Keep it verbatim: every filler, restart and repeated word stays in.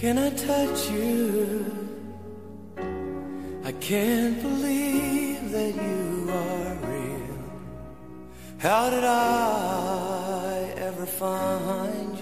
Can I touch you? I can't believe that you are real. How did I ever find you?